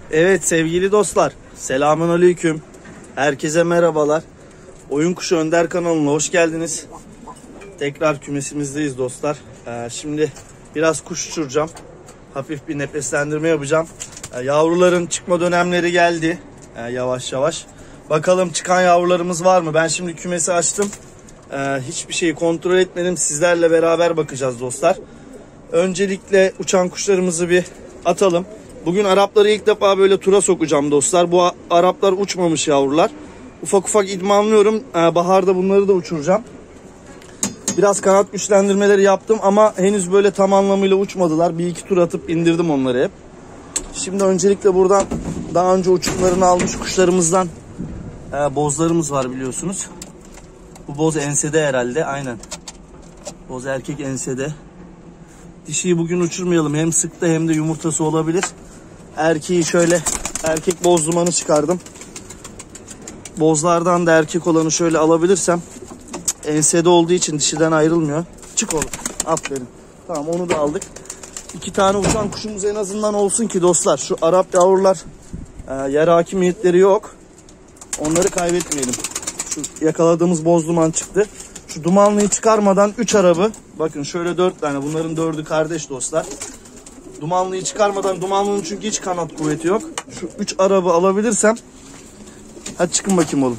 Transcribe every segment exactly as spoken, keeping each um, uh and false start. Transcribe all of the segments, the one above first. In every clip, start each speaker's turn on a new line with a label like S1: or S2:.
S1: Evet sevgili dostlar, selamünaleyküm. Herkese merhabalar. Oyun Kuşu Önder kanalına hoş geldiniz. Tekrar kümesimizdeyiz dostlar. Ee, şimdi biraz kuş uçuracağım. Hafif bir nefeslendirme yapacağım. Ee, yavruların çıkma dönemleri geldi. Ee, yavaş yavaş. Bakalım çıkan yavrularımız var mı? Ben şimdi kümesi açtım. Ee, hiçbir şeyi kontrol etmedim. Sizlerle beraber bakacağız dostlar. Öncelikle uçan kuşlarımızı bir atalım. Bugün Arapları ilk defa böyle tura sokacağım dostlar. Bu Araplar uçmamış yavrular. Ufak ufak idmanlıyorum. Ee, baharda bunları da uçuracağım. Biraz kanat güçlendirmeleri yaptım ama henüz böyle tam anlamıyla uçmadılar. Bir iki tur atıp indirdim onları hep. Şimdi öncelikle buradan daha önce uçumlarını almış kuşlarımızdan e, bozlarımız var biliyorsunuz. Bu boz ensede herhalde, aynen. Boz erkek ensede. Dişiyi bugün uçurmayalım. Hem sıkta hem de yumurtası olabilir. Erkeği şöyle, erkek boz dumanı çıkardım. Bozlardan da erkek olanı şöyle alabilirsem. Ensede olduğu için dişiden ayrılmıyor. Çık oğlum. Aferin. Tamam, onu da aldık. İki tane uçan kuşumuz en azından olsun ki dostlar. Şu Arap yavrular e, yer hakimiyetleri yok. Onları kaybetmeyelim. Şu yakaladığımız boz duman çıktı. Şu dumanlıyı çıkarmadan üç arabı. Bakın şöyle dört tane. Bunların dördü kardeş dostlar. Dumanlıyı çıkarmadan, dumanlının çünkü hiç kanat kuvveti yok. Şu üç arabı alabilirsem. Hadi çıkın bakayım oğlum.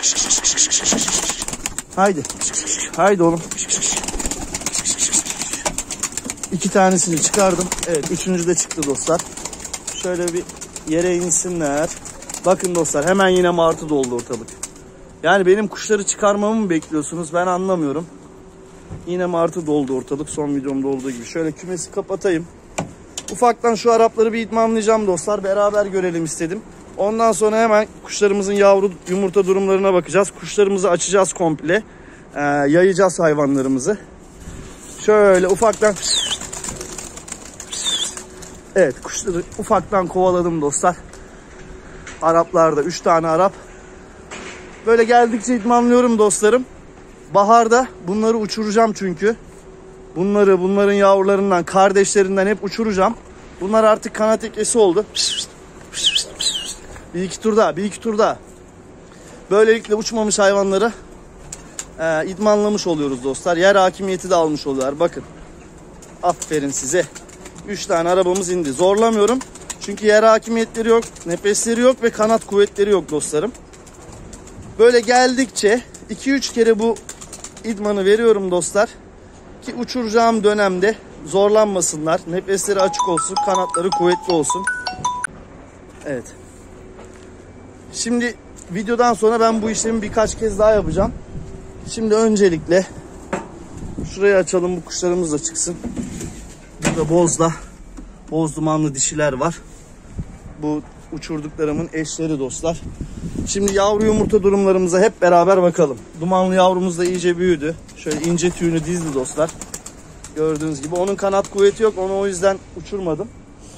S1: Haydi. Haydi oğlum. İki tanesini çıkardım. Evet, üçüncü de çıktı dostlar. Şöyle bir yere insinler. Bakın dostlar, hemen yine martı doldu ortalık. Yani benim kuşları çıkarmamı mı bekliyorsunuz? Ben anlamıyorum. Yine martı doldu ortalık, son videomda olduğu gibi. Şöyle kümesi kapatayım. Ufaktan şu Arapları bir idmanlayacağım dostlar. Beraber görelim istedim. Ondan sonra hemen kuşlarımızın yavru yumurta durumlarına bakacağız. Kuşlarımızı açacağız komple. Ee, yayacağız hayvanlarımızı. Şöyle ufaktan. Evet, kuşları ufaktan kovaladım dostlar. Araplarda üç tane Arap. Böyle geldikçe idmanlıyorum dostlarım. Baharda bunları uçuracağım çünkü. Bunları, bunların yavrularından, kardeşlerinden hep uçuracağım. Bunlar artık kanat eklesi oldu. Bir iki tur daha, bir iki tur daha. Böylelikle uçmamış hayvanları e, idmanlamış oluyoruz dostlar. Yer hakimiyeti de almış oluyorlar. Bakın. Aferin size. üç tane arabamız indi. Zorlamıyorum. Çünkü yer hakimiyetleri yok, nefesleri yok ve kanat kuvvetleri yok dostlarım. Böyle geldikçe iki üç kere bu idmanı veriyorum dostlar. Ki uçuracağım dönemde zorlanmasınlar. Nefesleri açık olsun, kanatları kuvvetli olsun. Evet. Şimdi videodan sonra ben bu işlemi birkaç kez daha yapacağım. Şimdi öncelikle şurayı açalım, bu kuşlarımız da çıksın. Burada bozla, boz dumanlı dişiler var. Bu uçurduklarımın eşleri dostlar. Şimdi yavru yumurta durumlarımıza hep beraber bakalım. Dumanlı yavrumuz da iyice büyüdü. Şöyle ince tüyünü dizdi dostlar. Gördüğünüz gibi. Onun kanat kuvveti yok. Onu o yüzden uçurmadım.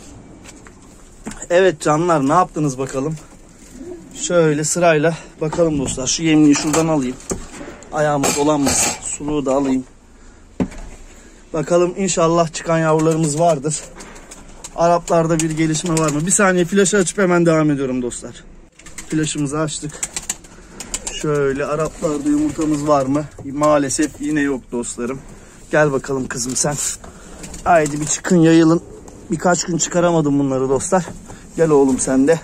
S1: Evet canlar, ne yaptınız bakalım. Şöyle sırayla bakalım dostlar. Şu yemliği şuradan alayım. Ayağıma dolanmasın. Suluğu da alayım. Bakalım, inşallah çıkan yavrularımız vardır. Araplarda bir gelişme var mı? Bir saniye, flaşı açıp hemen devam ediyorum dostlar. Flaşımızı açtık. Şöyle Araplarda yumurtamız var mı? Maalesef yine yok dostlarım. Gel bakalım kızım sen. Haydi bir çıkın, yayılın. Birkaç gün çıkaramadım bunları dostlar. Gel oğlum sen de.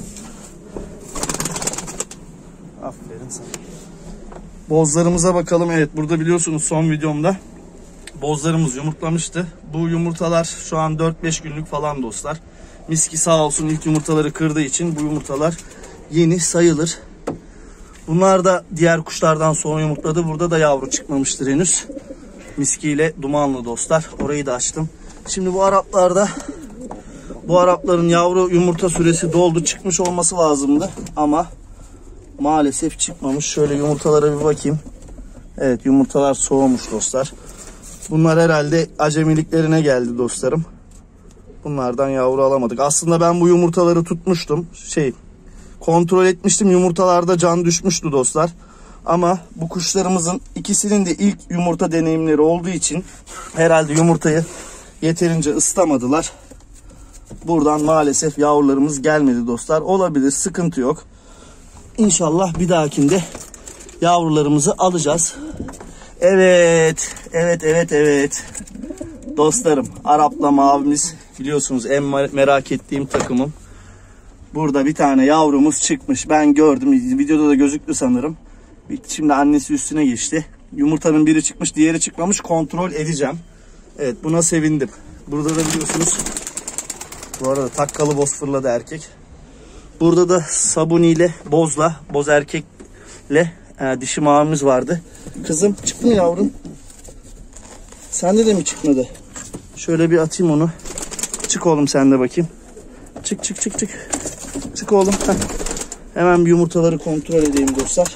S1: Aferin sana. Bozlarımıza bakalım. Evet, burada biliyorsunuz son videomda bozlarımız yumurtlamıştı. Bu yumurtalar şu an dört beş günlük falan dostlar. Miski sağ olsun ilk yumurtaları kırdığı için bu yumurtalar yeni sayılır. Bunlar da diğer kuşlardan sonra yumurtladı. Burada da yavru çıkmamıştır henüz. Miski ile dumanlı dostlar. Orayı da açtım. Şimdi bu Araplarda, bu Arapların yavru yumurta süresi doldu. Çıkmış olması lazımdı ama maalesef çıkmamış. Şöyle yumurtalara bir bakayım. Evet, yumurtalar soğumuş dostlar. Bunlar herhalde acemiliklerine geldi dostlarım. Bunlardan yavru alamadık. Aslında ben bu yumurtaları tutmuştum. Şey, kontrol etmiştim. Yumurtalarda can düşmüştü dostlar. Ama bu kuşlarımızın ikisinin de ilk yumurta deneyimleri olduğu için herhalde yumurtayı yeterince ıslamadılar. buradan maalesef yavrularımız gelmedi dostlar. Olabilir, sıkıntı yok. İnşallah bir dahakinde yavrularımızı alacağız. Evet, evet, evet, evet. Dostlarım, Arap'la mavimiz biliyorsunuz en merak ettiğim takımım. Burada bir tane yavrumuz çıkmış. Ben gördüm. Videoda da gözüktü sanırım. Şimdi annesi üstüne geçti. Yumurtanın biri çıkmış, diğeri çıkmamış. Kontrol edeceğim. Evet, buna sevindim. Burada da biliyorsunuz. Bu arada takkalı boz fırladı erkek. Burada da Sabuni ile bozla, boz erkekle e, dişi mavimiz vardı. Kızım çıktı mı yavrum? Sende de mi çıkmadı? Şöyle bir atayım onu. Çık oğlum sen de bakayım. Çık çık çık çık. Çık oğlum. Heh. Hemen bir yumurtaları kontrol edeyim dostlar.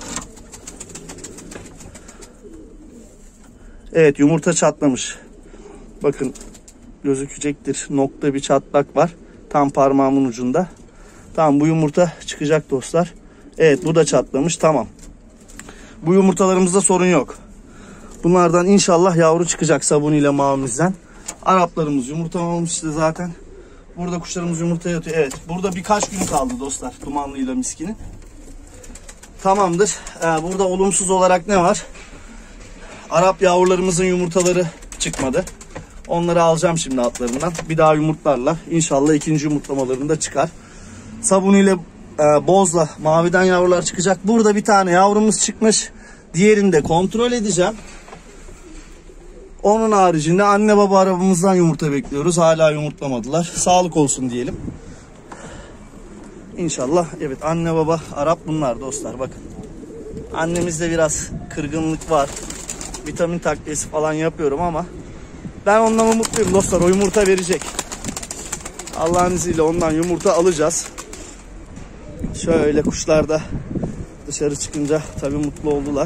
S1: Evet, yumurta çatlamış. Bakın gözükecektir. Nokta bir çatlak var. Tam parmağımın ucunda. Tamam, bu yumurta çıkacak dostlar. Evet, bu da çatlamış. Tamam. Bu yumurtalarımızda sorun yok. Bunlardan inşallah yavru çıkacak Sabuni ile mavimizden. Araplarımız yumurtlamamıştı zaten. Burada kuşlarımız yumurta yatıyor. Evet, burada birkaç gün kaldı dostlar Dumanlı'yla Miski'nin. Tamamdır. Ee, burada olumsuz olarak ne var? Arap yavrularımızın yumurtaları çıkmadı. Onları alacağım şimdi altlarından. Bir daha yumurtlarlar. İnşallah ikinci yumurtlamalarında çıkar. Sabuni ile e, bozla maviden yavrular çıkacak. Burada bir tane yavrumuz çıkmış. Diğerini de kontrol edeceğim. Onun haricinde anne baba arabamızdan yumurta bekliyoruz. Hala yumurtlamadılar. Sağlık olsun diyelim. İnşallah. Evet, anne baba Arap bunlar dostlar, bakın. Annemizde biraz kırgınlık var. Vitamin takviyesi falan yapıyorum ama ben ondan umutluyum dostlar. O yumurta verecek. Allah'ın izniyle ondan yumurta alacağız. Şöyle kuşlar da dışarı çıkınca tabii mutlu oldular.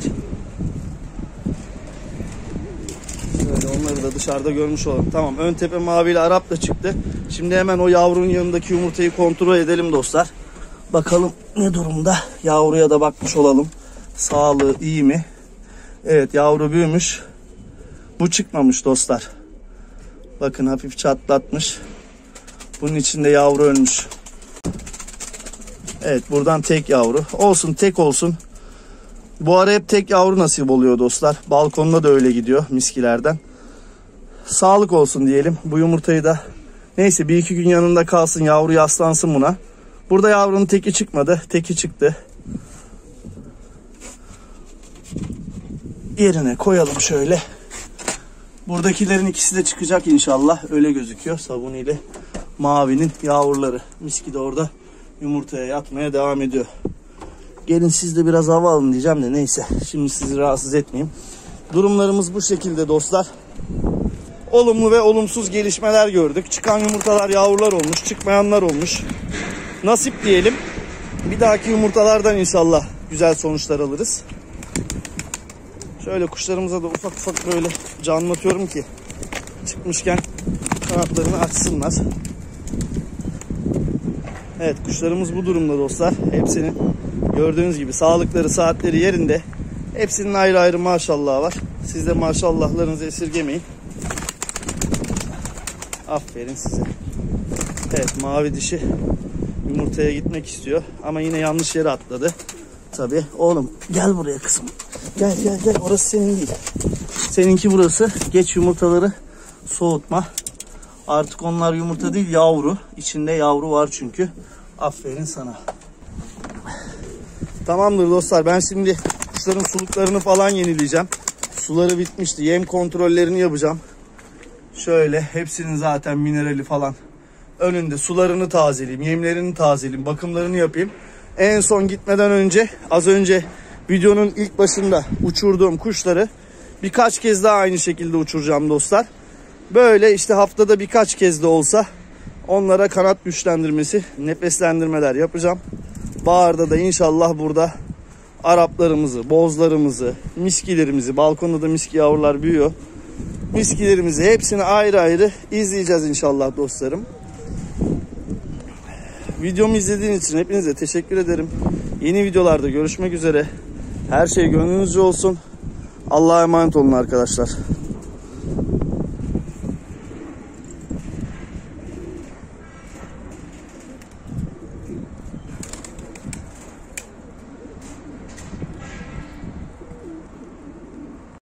S1: Şöyle onları da dışarıda görmüş olalım. Tamam, ön tepe maviyle Arap da çıktı. Şimdi hemen o yavrunun yanındaki yumurtayı kontrol edelim dostlar. Bakalım ne durumda. Yavruya da bakmış olalım. Sağlığı iyi mi? Evet, yavru büyümüş. Bu çıkmamış dostlar. Bakın hafif çatlatmış. Bunun içinde yavru ölmüş. Evet, buradan tek yavru. Olsun, tek olsun. Bu ara hep tek yavru nasip oluyor dostlar. Balkonda da öyle gidiyor miskilerden. Sağlık olsun diyelim. Bu yumurtayı da neyse bir iki gün yanında kalsın, yavru yaslansın buna. Burada yavrunun teki çıkmadı. Teki çıktı. Yerine koyalım şöyle. Buradakilerin ikisi de çıkacak inşallah. Öyle gözüküyor. Sabuni ile mavinin yavruları. Miski de orada yumurtaya yatmaya devam ediyor. Gelin siz de biraz hava alın diyeceğim de neyse. Şimdi sizi rahatsız etmeyeyim. Durumlarımız bu şekilde dostlar. Olumlu ve olumsuz gelişmeler gördük. Çıkan yumurtalar yavrular olmuş. Çıkmayanlar olmuş. Nasip diyelim. Bir dahaki yumurtalardan inşallah güzel sonuçlar alırız. Şöyle kuşlarımıza da ufak ufak böyle canlatıyorum ki çıkmışken kanatlarını açsınlar. Evet, kuşlarımız bu durumda dostlar. Hepsinin gördüğünüz gibi sağlıkları, saatleri yerinde. Hepsinin ayrı ayrı maşallahı var. Siz de maşallahlarınızı esirgemeyin. Aferin size. Evet, mavi dişi yumurtaya gitmek istiyor. Ama yine yanlış yere atladı. Tabii. Oğlum gel buraya kızım. Gel gel gel. Orası senin değil. Seninki burası. Geç yumurtaları soğutma. Artık onlar yumurta değil, yavru. İçinde yavru var çünkü. Aferin sana. Tamamdır dostlar. Ben şimdi kuşların suluklarını falan yenileyeceğim. Suları bitmişti. Yem kontrollerini yapacağım. Şöyle hepsinin zaten minerali falan önünde. Sularını tazeleyeyim, yemlerini tazeleyeyim, bakımlarını yapayım. En son gitmeden önce, az önce videonun ilk başında uçurduğum kuşları birkaç kez daha aynı şekilde uçuracağım dostlar. Böyle işte haftada birkaç kez de olsa onlara kanat güçlendirmesi, nefeslendirmeler yapacağım. Baharda da inşallah burada Araplarımızı, bozlarımızı, miskilerimizi, balkonda da miski yavrular büyüyor. Miskilerimizi hepsini ayrı ayrı izleyeceğiz inşallah dostlarım. Videomu izlediğiniz için hepinize teşekkür ederim. Yeni videolarda görüşmek üzere. Her şey gönlünüzce olsun. Allah'a emanet olun arkadaşlar.